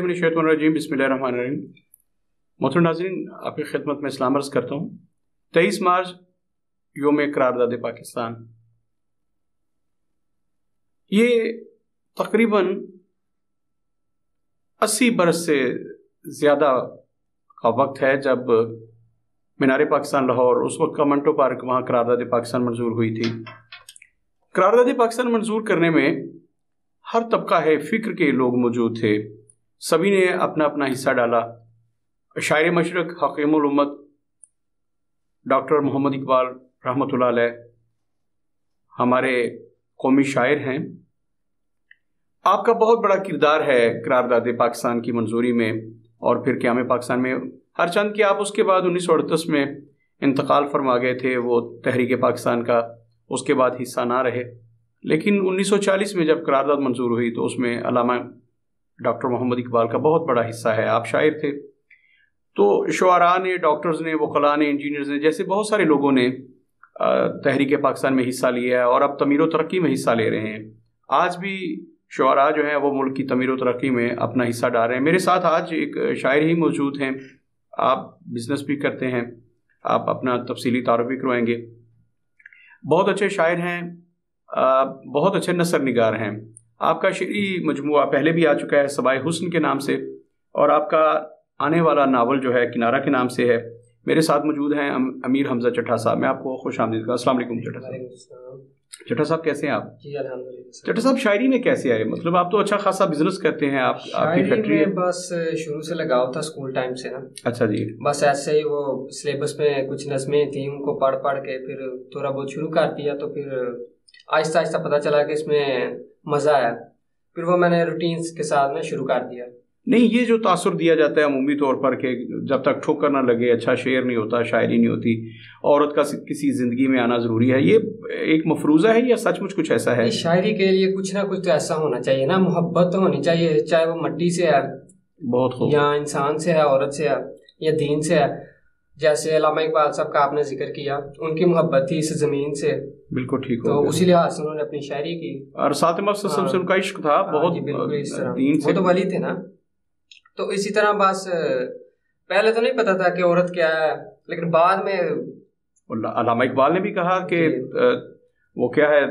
बिल्लाहि मिनश्शैतानिर्रजीम, बिस्मिल्लाहिर्रहमानिर्रहीम। मोहतरम नाज़रीन, आपकी खिदमत में सलाम अर्ज़ करता हूँ। 23 मार्च योम करारदाद पाकिस्तान, ये तकरीबन 80 बरस से ज़्यादा का वक्त है जब मीनार पाकिस्तान लाहौर, उस वक्त का मंटो पार्क, वहाँ करारदाद पाकिस्तान मंजूर हुई थी। करारदाद पाकिस्तान मंजूर करने में हर तबका है फ़िक्र के लोग मौजूद थे, सभी ने अपना अपना हिस्सा डाला। शायर मशरक़ हकीमुल उम्मत डॉक्टर मोहम्मद इकबाल रहमतुल्लाह अलैह हमारे कौमी शायर हैं। आपका बहुत बड़ा किरदार है करारदाद पाकिस्तान की मंजूरी में और फिर क़याम पाकिस्तान में। हरचंद कि आप उसके बाद 1938 में इंतकाल फरमा गए थे, वो तहरीक पाकिस्तान का उसके बाद हिस्सा ना रहे। लेकिन 1940 में जब करारदाद मंजूर हुई तो उसमें अल्लामा डॉक्टर मोहम्मद इकबाल का बहुत बड़ा हिस्सा है। आप शायर थे, तो शुआरा ने, डॉक्टर्स ने, वकला ने, इंजीनियर्स ने, जैसे बहुत सारे लोगों ने तहरीक पाकिस्तान में हिस्सा लिया है और अब तमीर व तरक्की में हिस्सा ले रहे हैं। आज भी शुआरा जो हैं वो मुल्क की तमीर व तरक्की में अपना हिस्सा डाल रहे हैं। मेरे साथ आज एक शायर ही मौजूद हैं, आप बिज़नेस भी करते हैं, आप अपना तफसीली तारुफ भी करवाएंगे। बहुत अच्छे शायर हैं, बहुत अच्छे नसर निगार हैं। आपका शेरी मजमुआ पहले भी आ चुका है सबाए हुस्न के नाम से, और आपका आने वाला नावल जो है किनारा के नाम से है। मेरे साथ मौजूद हैं अमीर हमजा चट्टा साहब। मैं आपको खुश आमदीद का। अस्सलाम वालेकुम चट्टा साहब। चट्टा साहब कैसे हैं आप? जी अल्हम्दुलिल्लाह। चट्टा साहब, शायरी में कैसे आए? मतलब आप तो अच्छा खासा बिजनेस करते हैं, आपकी फैक्ट्री है। बस शुरू से लगाव था स्कूल टाइम से ना। अच्छा जी। बस ऐसे ही वो सिलेबस में कुछ नज़में थी, उनको पढ़ पढ़ के फिर थोड़ा बहुत शुरू कर दिया, तो फिर आहिस्ता आहिस्ता पता चला कि इसमें मज़ा आया, फिर वो मैंने रूटीन्स के साथ में शुरू कर दिया। नहीं, ये जो तासुर दिया जाता है अमूमी तौर पर कि जब तक ठोकर ना लगे अच्छा शेर नहीं होता, शायरी नहीं होती, औरत का किसी ज़िंदगी में आना ज़रूरी है, ये एक मफरूज़ा है या सचमुच कुछ ऐसा है? शायरी के लिए कुछ ना कुछ तो ऐसा होना चाहिए ना, मोहब्बत तो होनी चाहिए, चाहे वो मिट्टी से है, बहुत खूब, या इंसान से है, औरत से है, या दीन से है। जैसे अल्लामा इकबाल साहब का आपने जिक्र किया, उनकी मोहब्बत थी इस ज़मीन से, बिल्कुल ठीक तो हो, उसी लिहाज से उन्होंने अपनी शायरी की। और साथ में से उनका इश्क था बहुत, बिल्कुल इस तरह, दीन से, वो तो वली थे ना। तो इसी तरह बस पहले तो नहीं पता था कि औरत क्या है, लेकिन बाद में अल्लामा इकबाल ने भी कहा कि वो क्या है,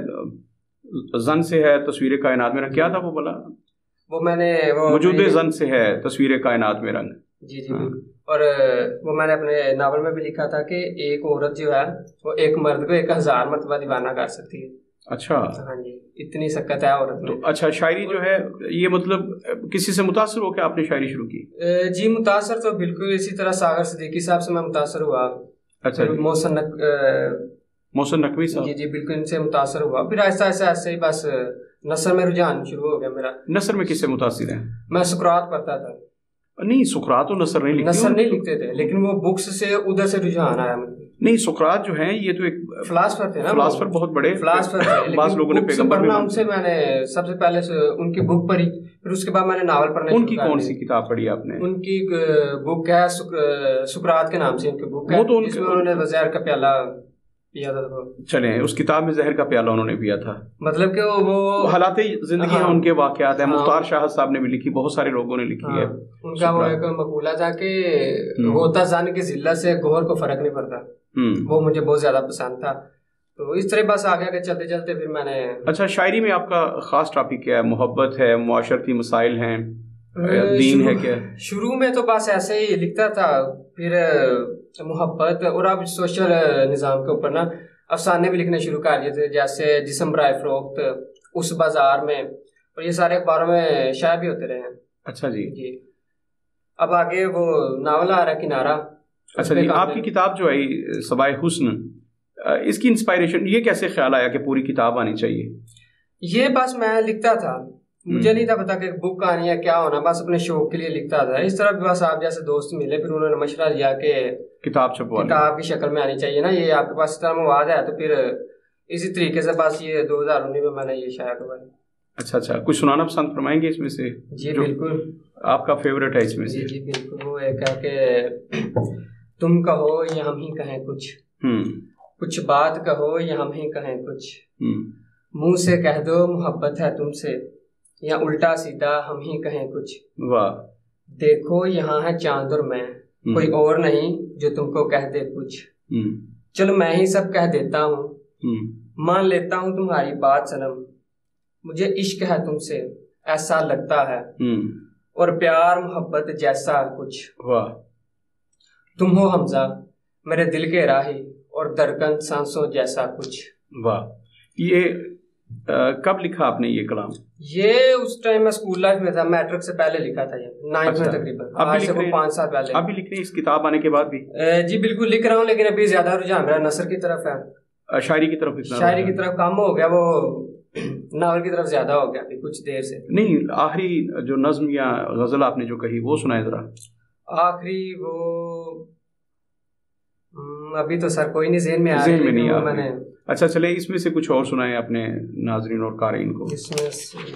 जन से है तस्वीर कायनात में रंग। क्या था वो बोला? वो मैंने वजूद जन से है तस्वीर कायनात में रंग। जी जी बिल्कुल। और वो मैंने अपने नावल में भी लिखा था कि एक औरत जो है वो एक मर्द को 1000 मरतबा दीवाना कर सकती है। अच्छा, हाँ जी, इतनी सकत है औरत में। तो अच्छा, शायरी जो है ये मतलब किसी से मुतासर होकर आपने शायरी शुरू की? जी मुतासर तो बिल्कुल इसी तरह सागर सिद्दीकी साहब से मैं मुतासर हुआ। अच्छा, मोहसिन नकवी साहब। जी जी बिल्कुल, इनसे मुतासर हुआ। फिर ऐसा ऐसा ऐसे ही बस नसर में रुझान शुरू हो गया मेरा। नसर में किससे मुतासिर हैं? मैं सुकरात पढ़ता था। नहीं, सुकरात तो नसर नहीं लिखते थे, लेकिन वो बुक्स से उधर से रुझान आया मुझे। नहीं, सुकरात जो हैं ये तो एक फिलासफर थे ना, फिलासफर, बहुत बड़े फिलासफर थे। बास लोगों ने पैगंबर पढ़ना उनसे, मैंने सबसे पहले उनकी बुक पढ़ी, फिर उसके बाद मैंने नावल पढ़ना। उनकी कौन सी किताब पढ़ी आपने? उनकी बुक है सुकरात के नाम से उनकी बुक है, वो तो जिसमें उन्होंने ज़हर का प्याला पिया था। चले, उस किताब में जहर का प्याला उन्होंने पिया था, मतलब कि वो हालात जिंदगी है, उनके वाकयात है। मुख्तार शाह साहब ने भी लिखी, बहुत सारे लोगों ने लिखी है। उनका वो एक मकूला था कि होता जान की जिल्लत से गौर को फर्क नहीं पड़ता, वो मुझे बहुत ज्यादा पसंद था। तो इस तरह बस आगे चलते चलते फिर मैंने। अच्छा, शायरी में आपका खास टॉपिक क्या है? मोहब्बत है, मुआशरती मसाइल हैं, दीन है क्या? शुरू में तो बस ऐसे ही लिखता था, फिर मोहब्बत और अब सोशल निज़ाम के ऊपर ना अफसाने भी लिखने शुरू कर दिए थे, जैसे जिस्म बराए फरोख्त, उस बाजार में, और ये सारे अखबारों में शायद भी होते रहे हैं। अच्छा जी जी। अब आगे वो नावल आ रहा है किनारा। अच्छा जी, आपकी किताब जो है सबाए हुस्न, इसकी इंस्पायरेशन ये कैसे ख्याल आया कि पूरी किताब आनी चाहिए? ये बस मैं लिखता था, मुझे नहीं था पता कि बुक आनी है क्या होना, बस अपने शौक के लिए लिखता था। इस तरह भी बस आप जैसे दोस्त मिले, फिर उन्होंने मशवरा दिया कि किताब छपवा, किताब की शक्ल में आनी चाहिए ना, ये आपके पास इतना मवाद है, तो फिर इसी तरीके से बस ये 2019 में मैंने ये शाया करवाई। अच्छा अच्छा, कुछ सुनाना पसंद फरमाएंगे इसमें से? जी बिल्कुल, आपका फेवरेट है इसमें से? जी बिल्कुल, वो एक है कि तुम कहो या हम ही कहें कुछ, कुछ बात कहो या हम ही कहें कुछ, मुंह से कह दो मोहब्बत है तुमसे, या उल्टा सीधा हम ही कहें कुछ। वाह, دیکھو یہاں ہے چاند اور میں، کوئی اور نہیں جو تم کو کہہ دے کچھ، چلو میں ہی سب کہہ دیتا ہوں، مان لیتا ہوں تمہاری بات صنم، مجھے عشق ہے تم سے ایسا لگتا ہے، اور پیار محبت جیسا کچھ، تم ہو حمزہ میرے دل کے راہی، اور درکن سانسوں جیسا کچھ۔ واہ، یہ کب لکھا آپ نے یہ کلام؟ یہ اس ٹائم میں اسکول لائف میں تھا، میٹرک سے پہلے لکھا تھا، یہ 9th میں تقریباً، آج سے 5 سال پہلے۔ آپ بھی لکھ رہے ہیں اس کتاب آنے کے بعد بھی؟ جی بالکل لکھ رہا ہوں، لیکن ابھی زیادہ رجحان میرا نثر کی طرف ہے، شاعری کی طرف؟ شاعری کی طرف کم ہو گیا، وہ ناول کی طرف زیادہ ہو گیا ابھی کچھ دیر سے۔ نہیں، آخری جو نظم یا غزل آپ نے جو کہی وہ سنائے ذرا۔ آخری وہ ابھی تو سر کوئی نہیں ذہن میں آ ذہن میں نہیں آ میں نے۔ اچھا چلے اس میں سے کچھ اور سنائیں اپنے ناظرین اور قارئین کو۔ اس میں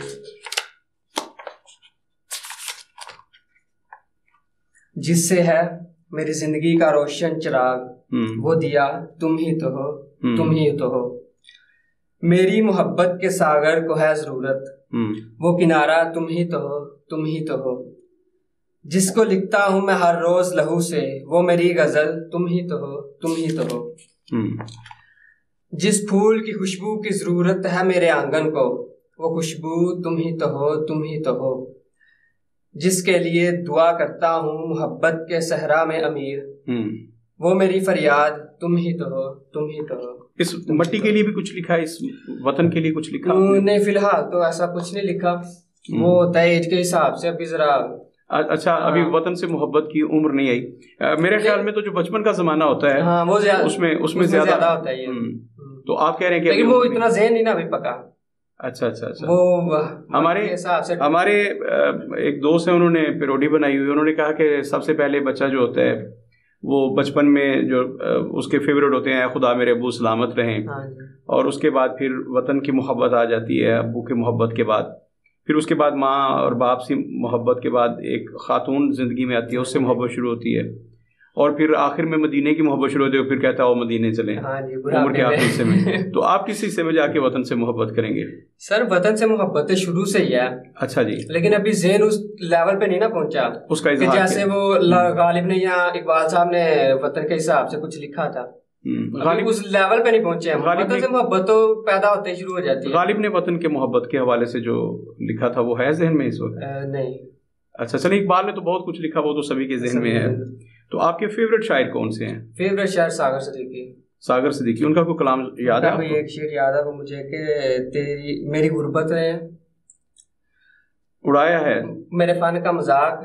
جس سے ہے میری زندگی کا روشن چراغ، وہ دیا تم ہی تو ہو، تم ہی تو ہو، میری محبت کے ساگر کو ہے ضرورت، وہ کنارہ تم ہی تو ہو، تم ہی تو ہو، جس کو لکھتا ہوں میں ہر روز لہو سے، وہ میری غزل تم ہی تو ہو، تم ہی تو ہو، جس پھول کی خوشبو کی ضرورت ہے میرے آنگن کو، وہ خوشبو تم ہی تو ہو، تم ہی تو ہو، جس کے لیے دعا کرتا ہوں محبت کے صحرا میں امیر، وہ میری فریاد تم ہی تو ہو، تم ہی تو ہو۔ اس مٹی کے لیے بھی کچھ لکھا ہے، اس وطن کے لیے کچھ لکھا؟ نہیں فی الحال تو ایسا کچھ نہیں لکھا، وہ تائید کے حساب سے ابھی ذرا۔ اچھا، ابھی وطن سے محبت کی عمر نہیں آئی میرے خیال میں، تو جو بچپن کا زمانہ ہوتا ہے اس میں زیادہ ہوتا ہے، تو آپ کہہ رہے ہیں کہ لیکن وہ اتنا ذہن نہیں نا ابھی پکا۔ اچھا اچھا اچھا، ہمارے ایک دوست ہیں، انہوں نے پیروڈی بنائی ہوئی، انہوں نے کہا کہ سب سے پہلے بچہ جو ہوتا ہے وہ بچپن میں جو اس کے فیوریٹ ہوتے ہیں خدا میرے ابو سلامت رہیں، اور اس کے بعد پھر وطن کی محبت آ جاتی ہے، ابو کی محبت کے بعد، پھر اس کے بعد ماں اور باپ سے محبت کے بعد ایک خاتون زندگی میں آتی ہے، اس سے محبت شروع ہوتی ہے، اور پھر آخر میں مدینے کی محبت شروع ہوتی ہے، پھر کہتا ہے وہ مدینے چلیں عمر کے آخری حصے میں۔ تو آپ کس حصے میں جا کے وطن سے محبت کریں گے؟ سر وطن سے محبت شروع سے ہی ہے۔ اچھا جی، لیکن ابھی ذہن اس لیول پہ نہیں نا پہنچا اس کا اظہار، جیسے وہ غالب نے یا اقبال صاحب نے وطن کے حساب سے کچھ لکھا تھا، اس لیول پہ نہیں پہنچے ہم۔ وطن سے محبت تو پیدا ہوتے شروع ہو جاتی ہے۔ غالب نے وطن کے محبت کے حوالے سے جو لکھا تھا وہ ہے ذہن میں اس وقت؟ نہیں۔ اچھا چلیں، اقبال نے تو بہت کچھ لکھا، وہ تو سبھی کے ذہن میں ہے۔ تو آپ کے فیوریٹ شاعر کون سے ہیں؟ فیوریٹ شاعر ساگر صدیقی۔ ساگر صدیقی، ان کا کوئی کلام یاد ہے؟ کوئی ایک شعر یاد ہے وہ مجھے کہ تیری میری غربت نے اڑایا ہے میرے فن کا مذاق،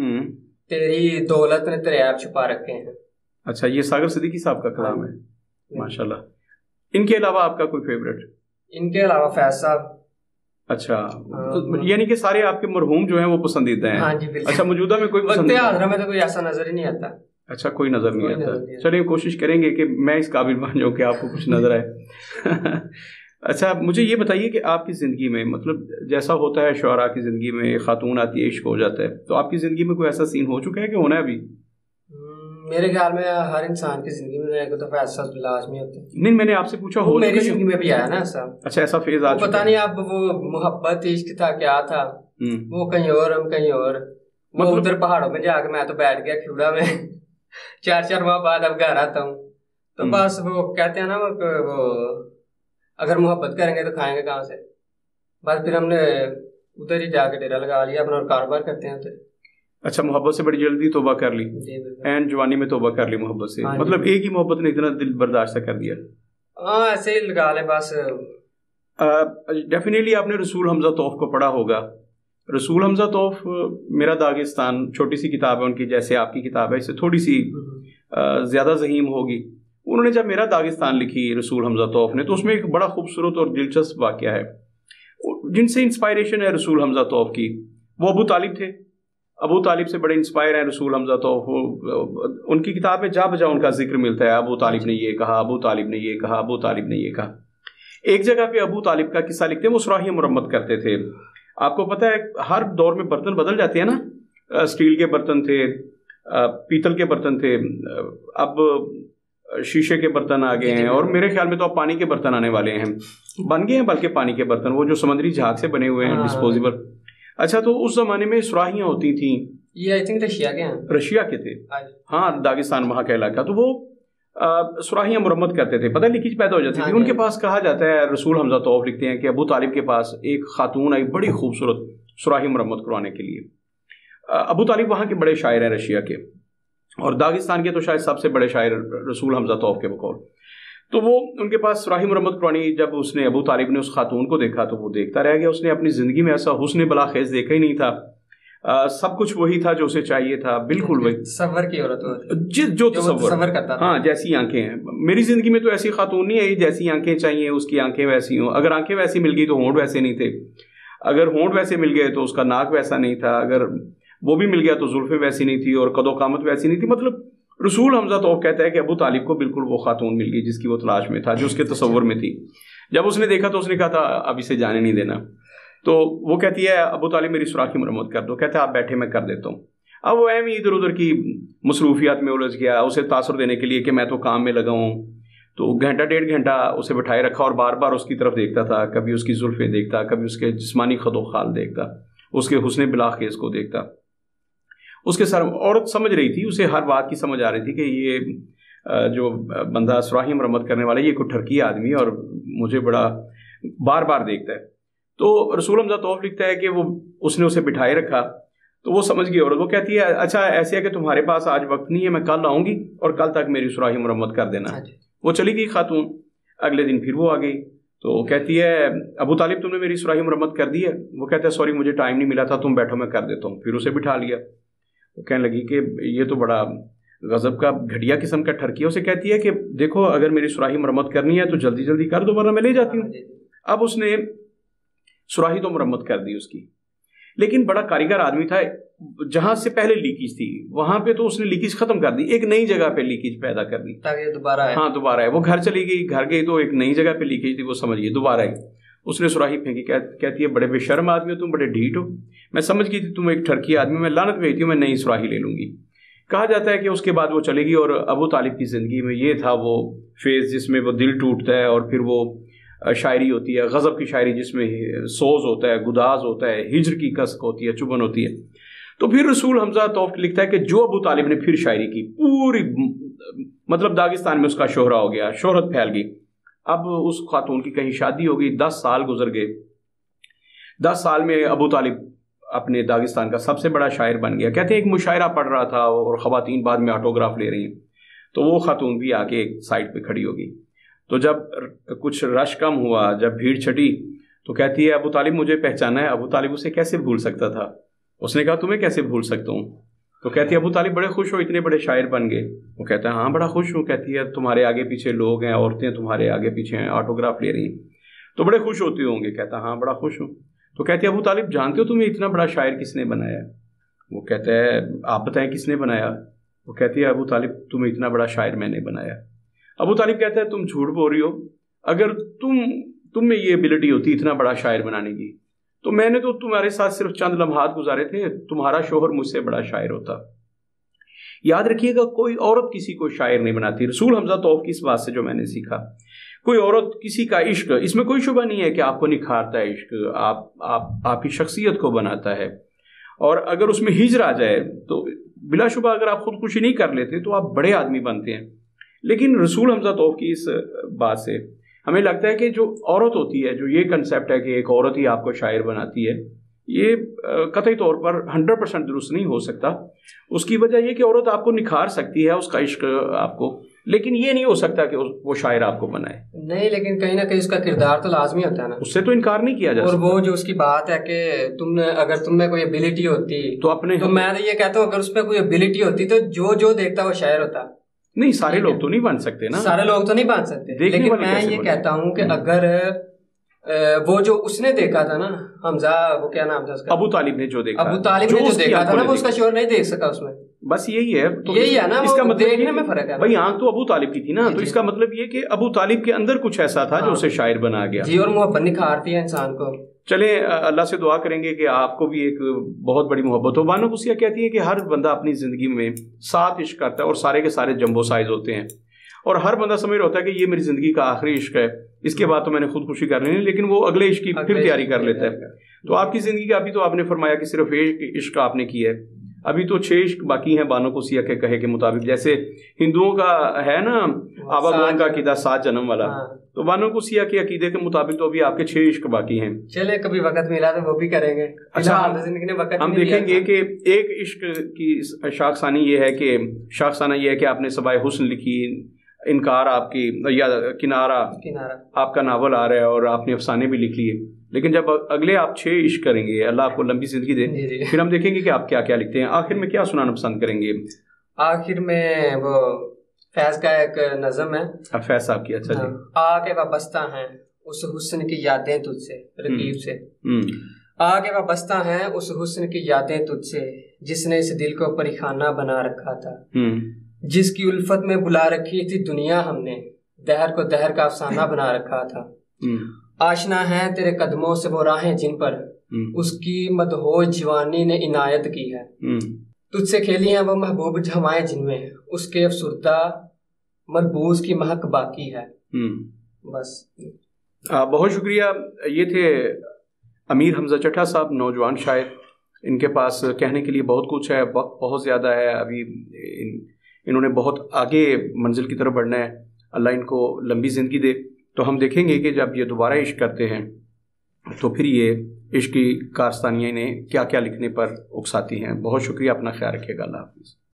تیری دولت نے تیرے عیب چھپا رکھے ہیں۔ اچھا، یہ ساگر صدیقی صاحب کا کلام ہے، ماشاءاللہ۔ ان کے علاوہ آپ کا کوئی فیوریٹ؟ ان کے علاوہ فیض صاحب۔ اچھا، یعنی کہ سارے آپ کے مرحوم جو ہیں وہ پسندیدہ ہیں؟ ہاں جی بالکل۔ اچھا، موجودہ میں کوئی پسندیدہ؟ وقت حاضرہ میں تو کوئی ایسا نظر ہی نہیں آتا۔ اچھا، کوئی نظر نہیں آتا۔ چلیے کوشش کریں گے کہ میں اس قابل بن جاؤں کہ آپ کو کچھ نظر آئے۔ اچھا مجھے یہ بتائیے کہ آپ کی زندگی میں، مطلب جیسا ہوتا ہے شعراء کی زندگی میں، خاتون آتی ہے عشق ہو جاتا ہے، تو آپ کی زندگی میں کوئی ایسا سین ہو چکا ہے کہ ہونا ہے ابھی؟ میرے خیال میں ہر انسان کی زندگی میں ایک دفعہ ایسا لازمی ہوتا ہے۔ نہیں، میں نے آپ سے پوچھا ہو میری زندگی میں بھی آیا نا ایسا۔ اچھا، ایسا فیز آ چکا؟ پتہ نہیں اب وہ محبت عشق تھا کیا تھا، وہ کہیں اور ہم کہیں اور، وہ ادھر پہاڑوں میں جا کے میں تو بیٹھ گیا کھیوڑا میں، 4 ماہ بعد اب گھر آتا ہوں، تو بس وہ کہتے ہیں نا وہ اگر محبت کریں گے تو کھائیں گے کہاں سے، بس پھر ہم نے ادھر ہی جا کے ڈیرا لگا لیا اپنا اور کاروبار کرتے ہیں ادھر۔ اچھا، محبت سے بڑی جلدی توبہ کر لی، این جوانی میں توبہ کر لی محبت سے، مطلب ایک ہی محبت نے اتنا دل برداشت کر دیا؟ ہاں ایسے ہی لگا لیں بس۔ ڈیفینیٹلی آپ نے رسول حمزہ توف کو پڑھا ہوگا۔ رسول حمزہ توف میرا داغستان، چھوٹی سی کتاب ہے ان کی، جیسے آپ کی کتاب ہے، اس سے تھوڑی سی زیادہ ذہیم ہوگی۔ انہوں نے جب میرا داغستان لکھی رسول حمزہ توف نے، تو اس میں ایک بڑا خوبصورت اور دلچسپ واقعہ ہے، جن سے انسپائریشن ہے رسول حمزہ توف کی۔ وہ ابو طالب تھے، ابو طالب سے بڑے انسپائر ہیں رسول حمزہ توف۔ ان کی کتاب میں جا بجا ان کا ذکر ملتا ہے، ابو طالب نے یہ کہا، ابو طالب نے یہ کہا، ابو طالب نے یہ کہا۔ ایک جگہ پہ ابو طالب کا قصہ لکھتے ہیں، وہ سراحی مرمت کرتے تھے۔ آپ کو پتہ ہے ہر دور میں برتن بدل جاتے ہیں نا، اسٹیل کے برتن تھے، پیتل کے برتن تھے، اب شیشے کے برتن آ گئے ہیں، اور میرے خیال میں تو اب پانی کے برتن آنے والے ہیں، بن گئے ہیں بلکہ پانی کے برتن، وہ جو سمندری جہاز سے بنے ہوئے ہیں ڈسپوزیبل۔ اچھا، تو اس زمانے میں سراہیاں ہوتی تھیں یہ آئی تھنک رشیا کے ہیں، رشیا کے تھے، ہاں داغستان وہاں کا علاقہ. تو وہ سراحیاں مرمت کرتے تھے، پتہ لیکیج پیدا ہو جاتی تھی. ان کے پاس کہا جاتا ہے، رسول حمزہ طوف لکھتے ہیں کہ ابو طالب کے پاس ایک خاتون آئی بڑی خوبصورت سراحی مرمت کروانے کے لیے. ابو طالب وہاں کے بڑے شاعر ہیں رشیا کے، اور داغستان کے تو شاید سب سے بڑے شاعر رسول حمزہ طوف کے بقول. تو وہ ان کے پاس سراحی مرمت کروانی. جب اس نے ابو طالب نے اس خاتون کو دیکھا تو وہ دیکھتا رہ گیا. اس نے اپنی زندگی میں ایسا حسن بلاخیز دیکھا ہی نہیں تھا. سب کچھ وہی تھا جو اسے چاہیے تھا، بالکل وہی تصور کی عورت جو تصور کرتا تھا. ہاں جیسی آنکھیں ہیں. میری زندگی میں تو ایسی خاتون نہیں آئی جیسی آنکھیں چاہیے، اس کی آنکھیں ویسی ہوں. اگر آنکھیں ویسی مل گئی تو ہونٹ ویسے نہیں تھے، اگر ہونٹ ویسے مل گئے تو اس کا ناک ویسا نہیں تھا، اگر وہ بھی مل گیا تو زلفیں ویسی نہیں تھی اور قد و قامت ویسی نہیں تھی. مطلب رسول حمزہ طوف کہتا ہے کہ ابو طالب کو بالکل وہ خاتون مل گئی جس کی وہ تلاش میں تھا، جو اس کے تصور میں تھی. جب اس نے دیکھا تو اس نے کہا تھا اب اسے جانے نہیں دینا. تو وہ کہتی ہے ابو طالب میری سوراخی مرمت کر دو. کہتا ہے آپ بیٹھے میں کر دیتا ہوں. اب وہ ایم ادھر ادھر کی مصروفیات میں الجھ گیا. اسے تاثر دینے کے لیے کہ میں تو کام میں لگا ہوں، تو گھنٹہ ڈیڑھ گھنٹہ اسے بٹھائے رکھا اور بار بار اس کی طرف دیکھتا تھا. کبھی اس کی زلفیں دیکھتا، کبھی اس کے جسمانی خد و خال دیکھتا، اس کے حسن بلاخیز کو دیکھتا. اس کے سر عورت سمجھ رہی تھی، اسے ہر بات کی سمجھ آ رہی تھی کہ یہ جو بندہ سراحی مرمت کرنے والا یہ کوئی ٹھرکی آدمی ہے اور مجھے بڑا بار بار دیکھتا ہے. تو رسول حمزہ طوف لکھتا ہے کہ وہ اس نے اسے بٹھائے رکھا تو وہ سمجھ گئی. اور وہ کہتی ہے اچھا ایسے ہے کہ تمہارے پاس آج وقت نہیں ہے، میں کل آؤں گی اور کل تک میری سراحی مرمت کر دینا. وہ چلی گئی خاتون. اگلے دن پھر وہ آ گئی تو کہتی ہے ابو طالب تم نے میری سراحی مرمت کر دی ہے؟ وہ کہتا ہے سوری مجھے ٹائم نہیں ملا تھا، تم بیٹھو میں کر دیتا ہوں. پھر اسے بٹھا لیا. وہ کہنے لگی کہ یہ تو بڑا غضب کا گھٹیا قسم کا ٹھرکی ہے. اسے کہتی ہے کہ دیکھو اگر میری سراحی مرمت کرنی ہے تو جلدی جلدی کر دو ورنہ میں لے جاتی ہوں. اب اس نے سراحی تو مرمت کر دی اس کی، لیکن بڑا کاریگر آدمی تھا. جہاں سے پہلے لیکیج تھی وہاں پہ تو اس نے لیکیج ختم کر دی، ایک نئی جگہ پہ لیکیج پیدا کر دی تاکہ دوبارہ آئے. ہاں دوبارہ ہے. وہ گھر چلی گئی، گھر گئی تو ایک نئی جگہ پہ لیکیج تھی، وہ سمجھ گئی دوبارہ آئی. اس نے سراحی پھینکی. کہتی ہے بڑے بے شرم آدمی ہو تم، بڑے ڈھیٹ ہو. میں سمجھ گئی تھی تم ایک ٹھرکی آدمی، میں لعنت بھیجتی ہوں، میں نئی سراحی لے لوں گی. کہا جاتا ہے کہ اس کے بعد وہ چلے گی اور ابو طالب کی زندگی میں یہ تھا وہ فیز جس میں وہ دل ٹوٹتا ہے اور پھر وہ شاعری ہوتی ہے غضب کی شاعری جس میں سوز ہوتا ہے، گداز ہوتا ہے، ہجر کی کسک ہوتی ہے، چبھن ہوتی ہے. تو پھر رسول حمزہ طوف لکھتا ہے کہ جو ابو طالب نے پھر شاعری کی پوری مطلب داغستان میں اس کا شہرہ ہو گیا، شہرت پھیل گئی. اب اس خاتون کی کہیں شادی ہو گئی، 10 سال گزر گئے. 10 سال میں ابو طالب اپنے داغستان کا سب سے بڑا شاعر بن گیا. کہتے ہیں ایک مشاعرہ پڑھ رہا تھا اور خواتین بعد میں آٹوگراف لے رہی ہیں تو وہ خاتون بھی آ کے ایک سائڈ پہ کھڑی ہو گئی. تو جب کچھ رش کم ہوا، جب بھیڑ چھٹی تو کہتی ہے ابو طالب مجھے پہچانا ہے. ابو طالب اسے کیسے بھول سکتا تھا؟ اس نے کہا تمہیں کیسے بھول سکتا ہوں؟ تو کہتی ہے ابو طالب بڑے خوش ہو اتنے بڑے شاعر بن گئے؟ وہ کہتا ہے ہاں بڑا خوش ہوں. کہتی ہے تمہارے آگے پیچھے لوگ ہیں، عورتیں تمہارے آگے پیچھے ہیں، آٹوگراف لے رہی ہیں تو بڑے خوش ہوتے ہوں گے. کہتا ہاں بڑا خوش ہوں. تو کہتی ہے ابو طالب جانتے ہو تمہیں اتنا بڑا شاعر کس نے بنایا؟ وہ کہتا ہے آپ بتائیں کس نے بنایا؟ وہ کہتی ہے ابو طالب تمہیں اتنا بڑا شاعر میں نے بنایا. ابو طالب کہتا ہے تم جھوٹ بول رہی ہو. اگر تم میں یہ ایبلٹی ہوتی اتنا بڑا شاعر بنانے کی تو میں نے تو تمہارے ساتھ صرف چند لمحات گزارے تھے، تمہارا شوہر مجھ سے بڑا شاعر ہوتا. یاد رکھیے گا کوئی عورت کسی کو شاعر نہیں بناتی. رسول حمزہ طوف کی اس بات سے جو میں نے سیکھا، کوئی عورت کسی کا عشق، اس میں کوئی شبہ نہیں ہے کہ آپ کو نکھارتا ہے عشق، آپ کی شخصیت کو بناتا ہے. اور اگر اس میں ہجر آ جائے تو بلا شبہ اگر آپ خودکشی نہیں کر لیتے تو آپ بڑے آدمی بنتے ہیں. لیکن رسول حمزہ طوف کی اس بات سے ہمیں لگتا ہے کہ جو عورت ہوتی ہے، جو یہ کنسیپٹ ہے کہ ایک عورت ہی آپ کو شاعر بناتی ہے، یہ قطعی طور پر 100% درست نہیں ہو سکتا. اس کی وجہ یہ کہ عورت آپ کو نکھار سکتی ہے، اس کا عشق آپ کو، لیکن یہ نہیں ہو سکتا کہ وہ شاعر آپ کو بنائے. نہیں، لیکن کہیں نہ کہیں اس کا کردار تو لازمی ہوتا ہے نا، اس سے تو انکار نہیں کیا جا سکتا. اور وہ جو اس کی بات ہے کہ اگر تم میں کوئی ایبلٹی ہوتی تو میں یہ کہتا ہوں اگر اس پہ کوئی ایبلٹی ہوتی تو جو دیکھتا وہ شاعر ہوتا. نہیں، سارے لوگ تو نہیں بن سکتے نا، سارے لوگ تو نہیں بن سکتے، لیکن میں یہ کہتا ہوں کہ اگر وہ جو اس نے دیکھا تھا نا حمزہ، وہ کیا نام تھا اس کا، ابو طالب نے جو دیکھا تھا نا، وہ اس کا شوہر نہیں دیکھ سکا اس میں. بس یہی ہے. تو یہی ہے نا، اس کا مطلب دیکھنے میں فرق ہے بھائی. آنکھ تو ابو طالب کی تھی نا، تو اس کا مطلب یہ کہ ابو طالب کے اندر کچھ ایسا تھا جو اسے شاعر بنا گیا. جی، اور محبت نکھارتی ہے انسان کو. چلیں اللہ سے دعا کریں گے کہ آپ کو بھی ایک بہت بڑی محبت ہو. بانو قصیہ کہتی ہے کہ ہر بندہ اپنی زندگی میں 7 عشق کرتا ہے اور سارے کے سارے جمبو سائز ہوتے ہیں، اور ہر بندہ سمجھ رہا ہوتا ہے کہ یہ میری زندگی کا آخری عشق ہے، اس کے بعد تو میں نے خودکشی کر لینی، لیکن وہ اگلے عشق کی پھر تیاری کر لیتا ہے. تو آپ کی زندگی کا ابھی تو آپ نے فرمایا کہ صرف ایک عشق آپ نے کی ہے، ابھی تو 6 عشق باقی ہیں بانو قصیہ کے کہے کے مطابق. جیسے ہندوؤں کا ہے نا آبا گون کا عقیدہ 7 جنم والا, تو بانو قصیہ کے عقیدے کے مطابق تو ابھی آپ کے 6 عشق باقی ہیں. چلے کبھی وقت ملا تو وہ بھی کریں گے. اچھا, ہم دیکھیں گے کہ ایک عشق کی شاخسانہ یہ ہے کہ آپ نے صبائے حسن لکھی, انکار آپ کی, یا کنارہ آپ کا ناول آ رہا ہے, اور آپ نے افسانے بھی لکھ لیے. لیکن جب اگلے آپ 6 عشق کریں گے, اللہ آپ کو لمبی زندگی دے, پھر ہم دیکھیں گے کہ آپ کیا کیا لکھتے ہیں. آخر میں کیا سنانا پسند کریں گے؟ آخر میں وہ فیض کا ایک نظم ہے, فیض صاحب کی. اچھا جی. آ کے وابستہ ہیں اس حسن کی یادیں تجھ سے, رقیب سے. آ کے وابستہ ہیں اس حسن کی یادیں تجھ سے, جس نے اس دل کو پریخانہ بنا رکھا تھا, جس کی الفت میں بلا رکھی تھی دنیا ہم نے, دہر کو دہر کا افسانہ بنا رکھا تھا. آشنا ہیں تیرے قدموں سے وہ راہیں جن پر اس کی مدہوش جوانی نے عنایت کی ہے. تجھ سے کھیلی ہیں وہ محبوب جھمائیں جن میں اس کے افسردہ مربوز کی مہک باقی ہے. بس بہت شکریہ. یہ تھے امیر حمزہ چٹھا صاحب, نوجوان شاعر. ان کے پاس کہنے کے لیے بہت کچھ ہے, وقت بہت زیادہ ہے, ابھی انہوں نے بہت آگے منزل کی طرف بڑھنا ہے. اللہ ان کو لمبی زندگی دے. تو ہم دیکھیں گے کہ جب یہ دوبارہ عشق کرتے ہیں تو پھر یہ عشق کی کارستانیاں انہیں کیا کیا لکھنے پر اکساتی ہیں. بہت شکریہ, اپنا خیال رکھیے گا. اللہ حافظ.